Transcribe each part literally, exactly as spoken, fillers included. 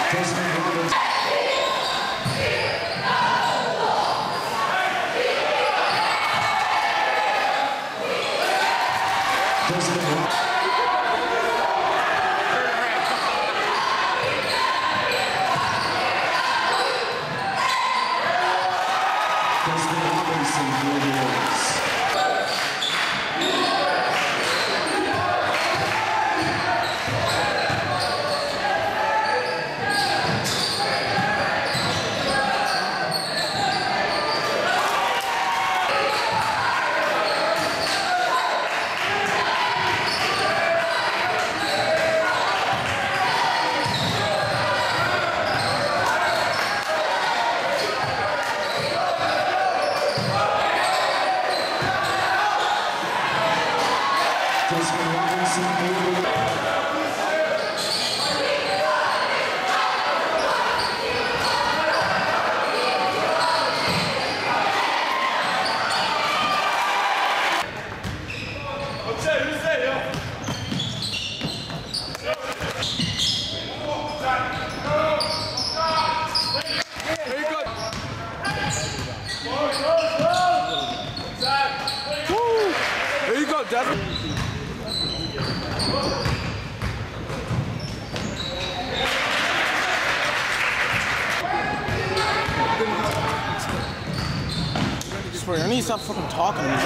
desmond. There you go, Desmond. I need to stop fucking talking to me.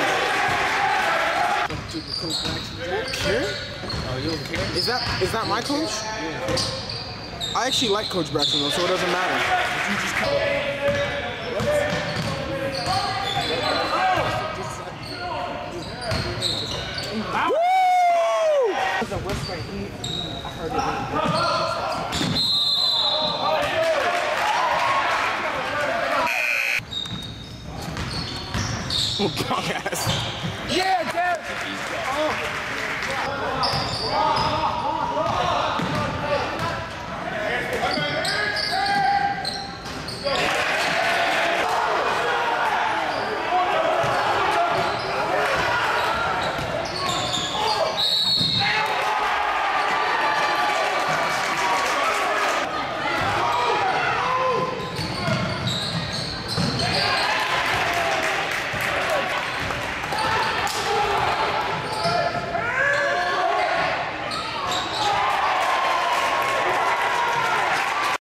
Care? Oh, you don't care? Is that is that my coach? I actually like Coach Braxton though, so it doesn't matter. You just come. Oh, punk ass.